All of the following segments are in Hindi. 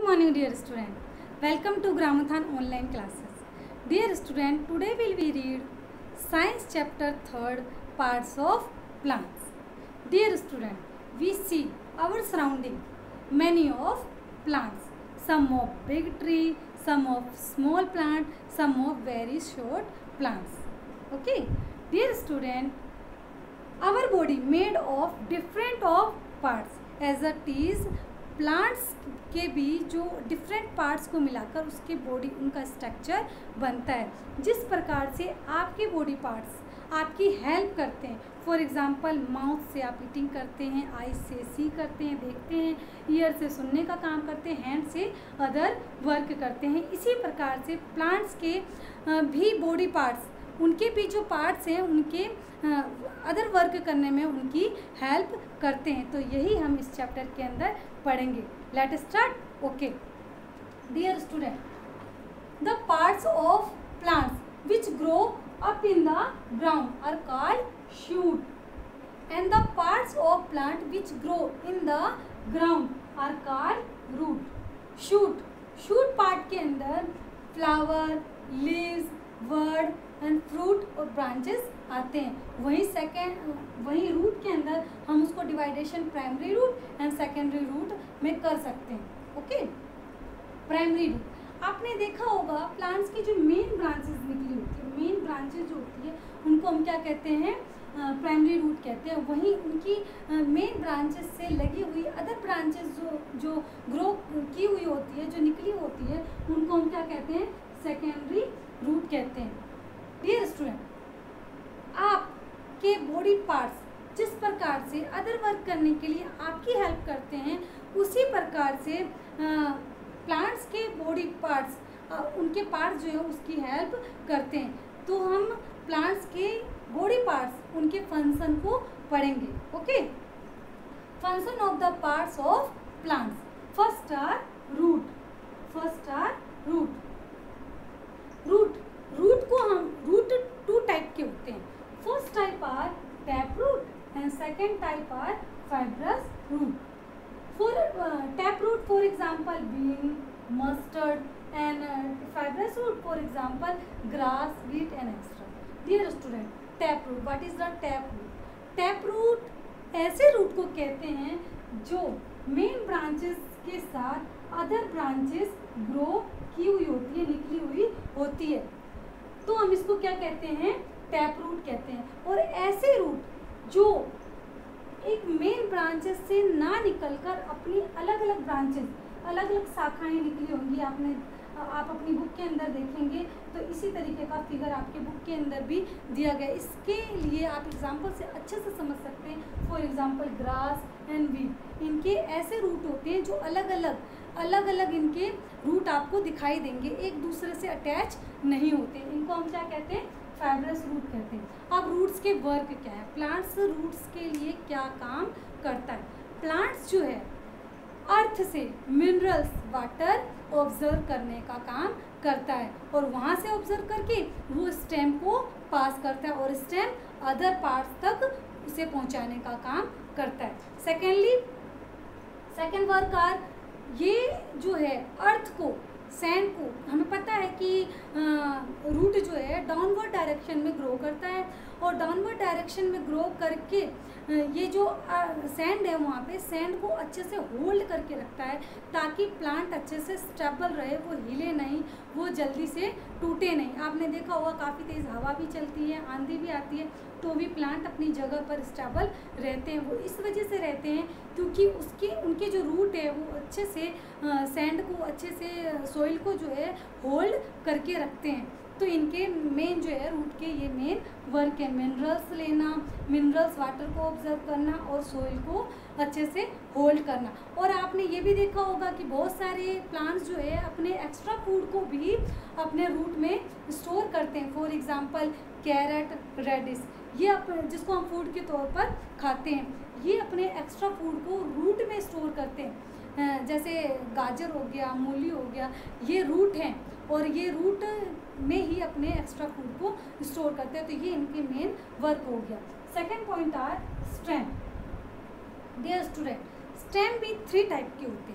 morning, dear student. Welcome to Gramathan online classes. Dear student, today will we read Science chapter 3rd, parts of plants. Dear student, we see our surrounding many of plants. Some of big tree, some of small plant, some of very short plants. Okay, dear student, our body made of different of parts. As a tease, plants के भी जो डिफरेंट पार्ट्स को मिलाकर उसके बॉडी उनका स्ट्रक्चर बनता है। जिस प्रकार से आपके बॉडी पार्ट्स आपकी हेल्प करते हैं, फॉर एग्जांपल माउथ से आप ईटिंग करते हैं, आई से सी करते हैं, देखते हैं, ईयर से सुनने का काम करते हैं, हैंड से अदर वर्क करते हैं। इसी प्रकार से प्लांट्स के भी बॉडी पार्ट्स, उनके भी जो पार्ट्स हैं उनके अदर वर्क करने में उनकी हेल्प करते हैं। तो यही हम इस चैप्टर के अंदर पढ़ेंगे। Let start. Okay dear student, the parts of plants which grow up in the ground are called shoot and the parts of plant which grow in the ground are called root. Shoot part के अंदर flower, leaves, word and fruit और ब्रांचेस आते हैं। वहीं रूट के अंदर हम उसको division primary root and secondary root में कर सकते हैं। ओके, प्राइमरी रूट आपने देखा होगा, प्लांट्स की जो मेन ब्रांचेस निकली होती है, मेन ब्रांचेस जो होती है उनको हम क्या कहते हैं, प्राइमरी रूट कहते हैं। वहीं उनकी मेन ब्रांचेस से लगी हुई अदर ब्रांचेस जो ग्रो की हुई होती है, जो निकली होती है, उनको हम क्या कहते हैं, सेकेंडरी रूट कहते हैं। डियर स्टूडेंट, आपके बॉडी पार्ट्स जिस प्रकार से अदर वर्क करने के लिए आपकी हेल्प करते हैं, उसी प्रकार से प्लांट्स के बॉडी पार्ट्स, उनके पार्ट्स जो है उसकी हेल्प करते हैं। तो हम प्लांट्स के बॉडी पार्ट्स, उनके फंक्शन को पढ़ेंगे। Okay, function of the parts of plants. First are root. Root को हम रूट टू टाइप के होते हैं। First type are tap root and second type are fibrous root. For tap root for example bean, mustard and fibrous root for example grass, wheat and extra. Dear student, tap root, what is the tap root? Tap root ऐसे रूट को कहते हैं जो मेन ब्रांचेस के साथ अदर ब्रांचेस ग्रो की हुई होती है, निकली हुई होती है, तो हम इसको क्या कहते हैं, टैप रूट कहते हैं। और ऐसे रूट जो एक मेन ब्रांचेस से ना निकलकर अपनी अलग अलग ब्रांचेस, अलग अलग शाखाएं निकली होंगी, आप अपनी बुक के अंदर देखेंगे तो इसी तरीके का फिगर आपके बुक के अंदर भी दिया गया है। इसके लिए आप एग्जांपल से अच्छे से समझ सकते हैं। For example grass and wheat, इनके ऐसे रूट होते हैं जो अलग अलग इनके रूट आपको दिखाई देंगे, एक दूसरे से अटैच नहीं होते। इनको हम क्या कहते हैं, फाइब्रस रूट कहते हैं। अब रूट्स के वर्क क्या है, प्लांट्स रूट्स के लिए क्या काम करता है? प्लांट्स जो है अर्थ से मिनरल्स, वाटर ऑब्जर्व करने का काम करता है और वहाँ से ऑब्जर्व करके वो स्टेम को पास करता है और स्टेम अदर पार्ट्स तक उसे पहुँचाने का काम करता है। सेकेंड वर्क आर, ये जो है अर्थ को, सैंड को, हमें पता है कि रूट जो है डाउनवर्ड डायरेक्शन में ग्रो करता है और डाउनवर्ड डायरेक्शन में ग्रो करके ये जो सैंड है वहाँ पे सैंड को अच्छे से होल्ड करके रखता है ताकि प्लांट अच्छे से स्टेबल रहे, वो हिले नहीं, वो जल्दी से टूटे नहीं। आपने देखा होगा काफ़ी तेज़ हवा भी चलती है, आंधी भी आती है, तो भी प्लांट अपनी जगह पर स्टेबल रहते हैं। वो इस वजह से रहते हैं क्योंकि उनके जो रूट है वो अच्छे से सैंड को, अच्छे से सॉइल को जो है होल्ड करके रखते हैं। तो इनके मेन जो है रूट के ये मेन वर्क है, मिनरल्स लेना, मिनरल्स वाटर को ऑब्जर्व करना और सॉइल को अच्छे से होल्ड करना। और आपने ये भी देखा होगा कि बहुत सारे प्लांट्स जो है अपने एक्स्ट्रा फूड को भी अपने रूट में स्टोर करते हैं। फॉर एग्जांपल कैरेट, रेडिश, ये जिसको हम फूड के तौर पर खाते हैं, ये अपने एक्स्ट्रा फूड को रूट में स्टोर करते हैं। जैसे गाजर हो गया, मूली हो गया, ये रूट हैं और ये रूट में ही अपने एक्स्ट्रा फूड को स्टोर करते हैं। तो ये इनके मेन वर्क हो गया। Second point are stem. Dear student, stem भी 3 टाइप के होते हैं।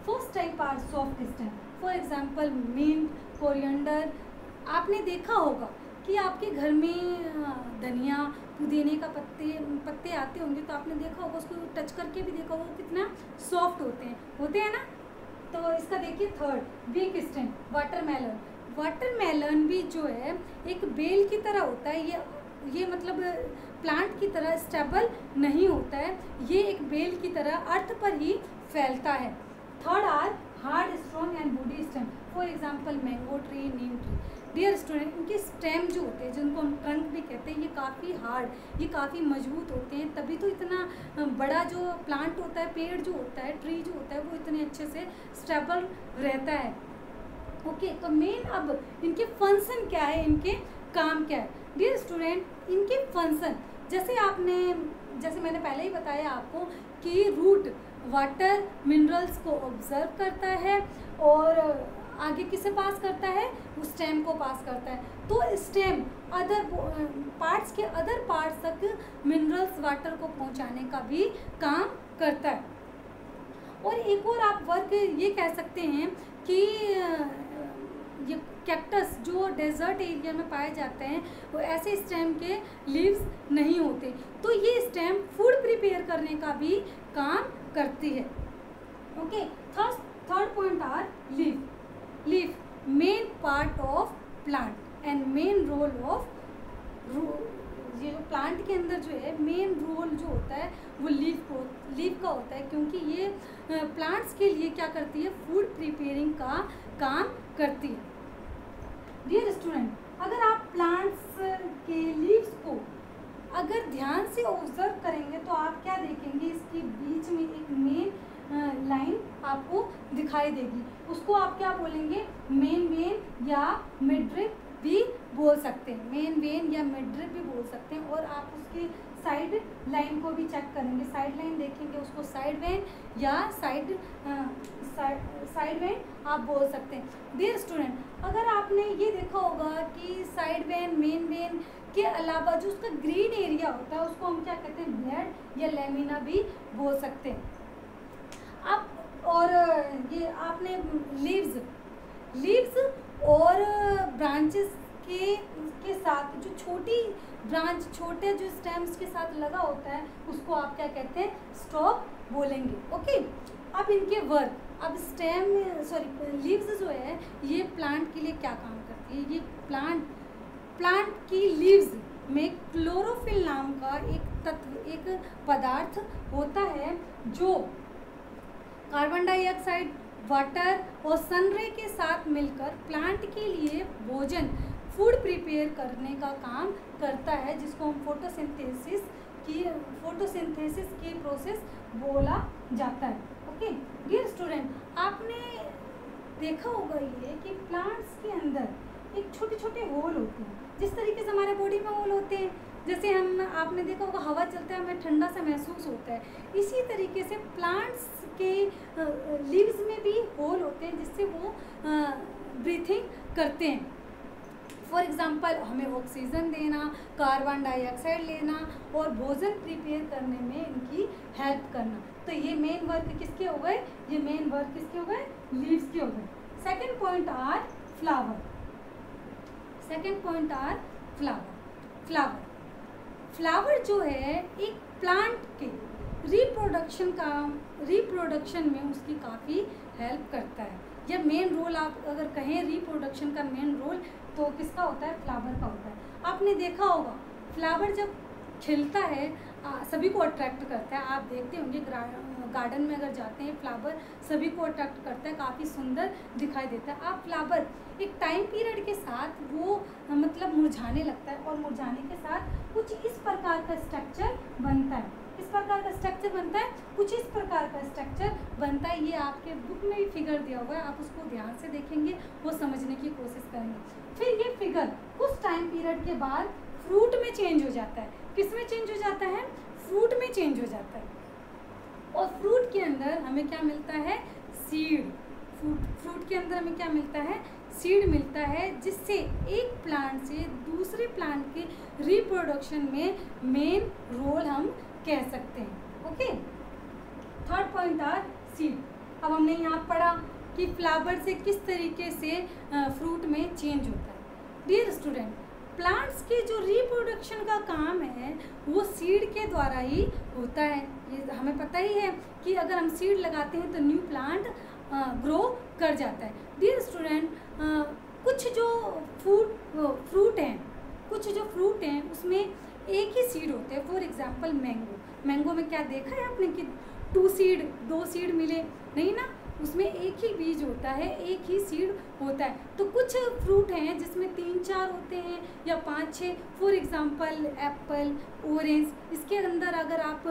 First type are soft stem, for example mint, coriander. आपने देखा होगा कि आपके घर में धनिया, पुदीने का पत्ते आते होंगे, तो आपने देखा होगा, उसको टच करके भी देखा होगा कितना सॉफ्ट होते हैं ना। तो इसका देखिए third weak stem, watermelon. Watermelon भी जो है एक बेल की तरह होता है, ये मतलब प्लांट की तरह स्टेबल नहीं होता है, ये एक बेल की तरह अर्थ पर ही फैलता है। Third are hard, strong and woody stem, for example mango tree, neem tree. Dear student, इनके स्टेम जो होते हैं, जिनको हम ट्रंक भी कहते हैं, ये काफ़ी हार्ड, ये काफ़ी मजबूत होते हैं, तभी तो इतना बड़ा जो प्लांट होता है, पेड़ जो होता है, ट्री जो होता है, वो इतने अच्छे से स्टेबल रहता है। ओके, तो मेन अब इनके फंक्शन क्या है, इनके काम क्या है। डियर स्टूडेंट, इनके फंक्शन जैसे मैंने पहले ही बताया आपको कि रूट वाटर मिनरल्स को ऑब्जर्व करता है और आगे किसे पास करता है, उस स्टेम को पास करता है। तो स्टेम अदर पार्ट्स तक मिनरल्स, वाटर को पहुंचाने का भी काम करता है। और एक और आप वर्क ये कह सकते हैं कि ये कैक्टस जो डेजर्ट एरिया में पाए जाते हैं, वो ऐसे स्टेम के लीव्स नहीं होते, तो ये स्टेम फूड प्रिपेयर करने का भी काम करती है। Okay, third point are leaf main part of plant and main role of, ये जो प्लांट के अंदर जो है मेन रोल जो होता है वो लीफ का होता है, क्योंकि ये प्लांट्स के लिए क्या करती है, फूड प्रिपेयरिंग का काम करती है। डियर स्टूडेंट, अगर आप प्लांट्स के लीव्स को अगर ध्यान से ऑब्जर्व करेंगे तो आप क्या देखेंगे, इसके बीच में एक मेन लाइन आपको दिखाई देगी, उसको आप क्या बोलेंगे, मेन वेन या मिडरिप भी बोल सकते हैं, मेन वेन या मिडरिप भी बोल सकते हैं। और आप उसके साइड लाइन को भी चेक करेंगे, साइड लाइन देखेंगे, उसको साइड वेन या साइड वेन आप बोल सकते हैं। डियर स्टूडेंट, अगर आपने ये देखा होगा कि साइड वेन, मेन वेन के अलावा जो उसका ग्रीन एरिया होता है, उसको हम क्या कहते हैं, ब्लेड या लेमिना भी बोल सकते हैं। अब और ये आपने लीव्स और ब्रांचेस के साथ जो छोटी ब्रांच, छोटे जो स्टेम्स के साथ लगा होता है, उसको आप क्या कहते हैं, स्टॉक बोलेंगे। ओके, अब इनके वर्क, अब लीव्स जो है ये प्लांट के लिए क्या काम करती है, ये प्लांट की लीव्स में क्लोरोफिल नाम का एक पदार्थ होता है जो कार्बन डाइऑक्साइड, वाटर और सनरे के साथ मिलकर प्लांट के लिए भोजन, फूड प्रिपेयर करने का काम करता है, जिसको हम फोटोसिंथेसिस की प्रोसेस बोला जाता है। ओके डियर स्टूडेंट, आपने देखा होगा ये कि प्लांट्स के अंदर एक छोटे छोटे होल होते हैं, जिस तरीके से हमारे बॉडी में होल होते हैं, जैसे आपने देखा होगा हवा चलता है हमें ठंडा सा महसूस होता है, इसी तरीके से प्लांट्स के लीव्स में भी होल होते हैं, जिससे वो ब्रीथिंग करते हैं। फॉर एग्जांपल हमें ऑक्सीजन देना, कार्बन डाइऑक्साइड लेना और भोजन प्रिपेयर करने में इनकी हेल्प करना। तो ये मेन वर्क किसके हो गए, ये मेन वर्क किसके हो गए, लीव्स के हो गए। Second point are flower. Flower जो है एक प्लांट के रिप्रोडक्शन में उसकी काफ़ी हेल्प करता है, या मेन रोल आप अगर कहें रिप्रोडक्शन का मेन रोल तो किसका होता है, फ्लावर का होता है। आपने देखा होगा फ्लावर जब खिलता है सभी को अट्रैक्ट करता है, आप देखते होंगे गार्डन में अगर जाते हैं फ्लावर सभी को अट्रैक्ट करता है, काफ़ी सुंदर दिखाई देता है। आप फ्लावर एक टाइम पीरियड के साथ वो मतलब मुरझाने लगता है, और मुरझाने के साथ कुछ इस प्रकार का स्ट्रक्चर बनता है, कुछ इस प्रकार का स्ट्रक्चर बनता है। ये आपके बुक में भी फिगर दिया हुआ है, आप उसको ध्यान से देखेंगे, वो समझने की कोशिश करेंगे। फिर ये फिगर कुछ टाइम पीरियड के बाद फ्रूट में चेंज हो जाता है। किस में चेंज हो जाता है, फ्रूट में चेंज हो जाता है, और फ्रूट के अंदर हमें क्या मिलता है, सीड। फ्रूट के अंदर हमें क्या मिलता है, सीड मिलता है, जिससे एक प्लांट से दूसरे प्लांट के रिप्रोडक्शन में मेन रोल हम कह सकते हैं। Okay, third point are seed. अब हमने यहाँ पढ़ा कि फ्लावर से किस तरीके से फ्रूट में चेंज होता है। डियर स्टूडेंट, प्लांट्स के जो रिप्रोडक्शन का काम है वो सीड के द्वारा ही होता है। ये हमें पता ही है कि अगर हम सीड लगाते हैं तो न्यू प्लांट ग्रो कर जाता है। डियर स्टूडेंट, कुछ जो फ्रूट हैं उसमें एक ही सीड होते हैं। फॉर एग्जांपल मैंगो में क्या देखा है आपने कि दो सीड मिले? नहीं ना, उसमें एक ही बीज होता है, एक ही सीड होता है। तो कुछ फ्रूट हैं जिसमें 3-4 होते हैं या 5-6। फॉर एग्जांपल एप्पल, ऑरेंज, इसके अंदर अगर आप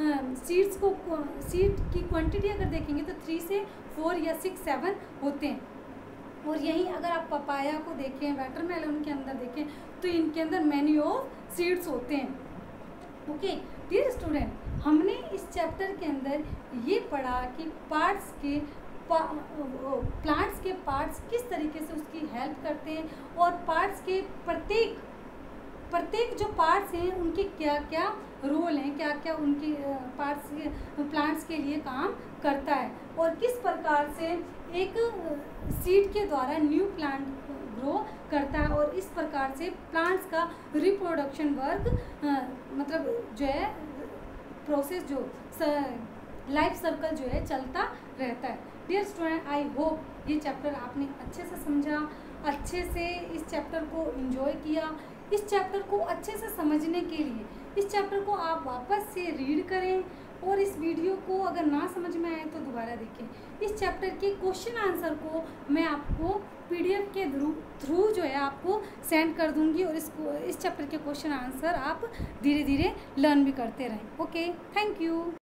सीड की क्वांटिटी अगर देखेंगे तो 3 से 4 या 6-7 होते हैं। और यहीं अगर आप पपाया को देखें, वाटरमेलन के अंदर देखें तो इनके अंदर मैनी ऑफ सीड्स होते हैं। ओके डियर स्टूडेंट, हमने इस चैप्टर के अंदर ये पढ़ा कि प्लांट्स के पार्ट्स किस तरीके से उसकी हेल्प करते हैं और पार्ट्स के प्रत्येक जो पार्ट्स हैं उनके क्या क्या रोल हैं, क्या क्या उनके प्लांट्स के लिए काम करता है और किस प्रकार से एक सीड के द्वारा न्यू प्लांट ग्रो करता है और इस प्रकार से प्लांट्स का रिप्रोडक्शन वर्क मतलब जो है प्रोसेस जो लाइफ सर्कल जो है चलता रहता है। डियर स्टूडेंट, आई होप ये चैप्टर आपने अच्छे से समझा, अच्छे से इस चैप्टर को एंजॉय किया। इस चैप्टर को अच्छे से समझने के लिए इस चैप्टर को आप वापस से रीड करें और इस वीडियो को अगर ना समझ में आए तो दोबारा देखें। इस चैप्टर के क्वेश्चन आंसर को मैं आपको PDF के थ्रू जो है आपको सेंड कर दूंगी और इस चैप्टर के क्वेश्चन आंसर आप धीरे धीरे लर्न भी करते रहें। Okay, thank you.